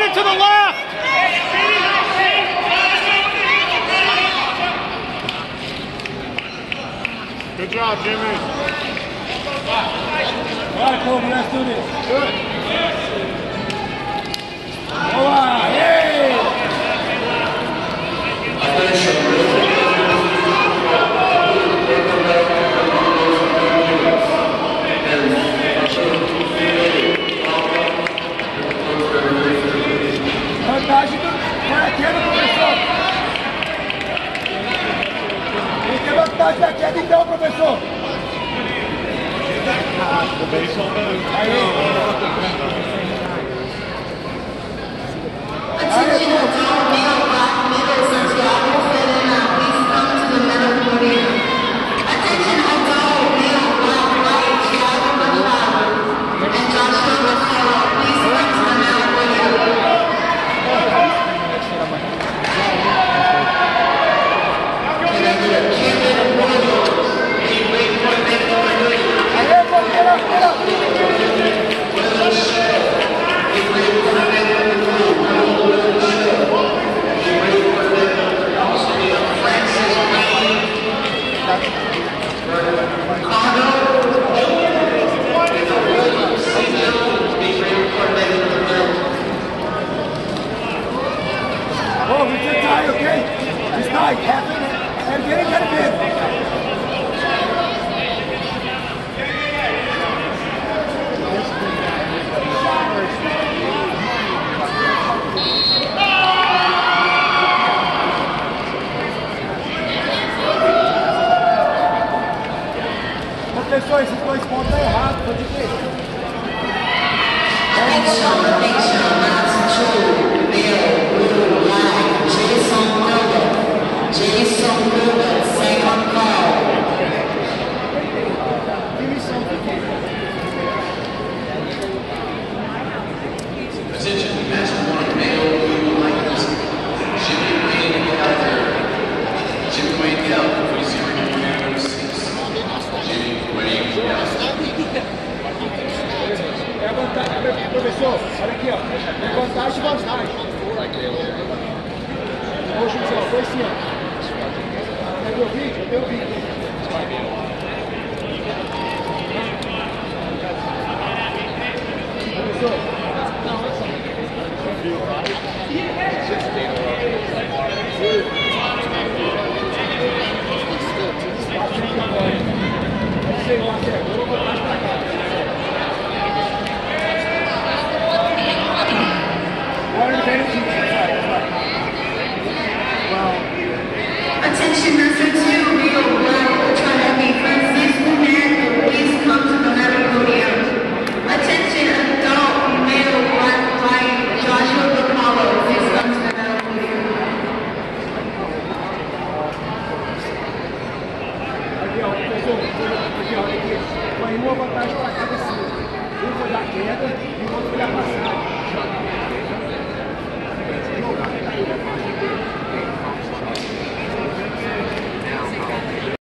it to the left. Good job, Jimmy. All right, Kobe, let's do this. Good. All right, yay! Vantagem do... Vai aqui, professor. Quem tem vantagem da queda então, professor? Oh, we did tie, okay? It's not happening. And get it, Professor, esses dois pontos estão errados, pode ver. Professor, olha aqui, ó. Vantagem e vantagem. Ô, José, foi assim, ó. Quer ver o vídeo? Eu tenho o vídeo. Professor. Sei lá, eu vou botar pra cá. Attention, Master 2, Rio 1, Trinity, Francisco Neto, please come to the middle podium. Attention, adult male black flight, Joshua Bacalo, please come to the middle podium. Aqui, ó, professor, aqui, ó, aqui. Foi uma vantagem para cada cima. Um foi da queda e o outro foi da passagem.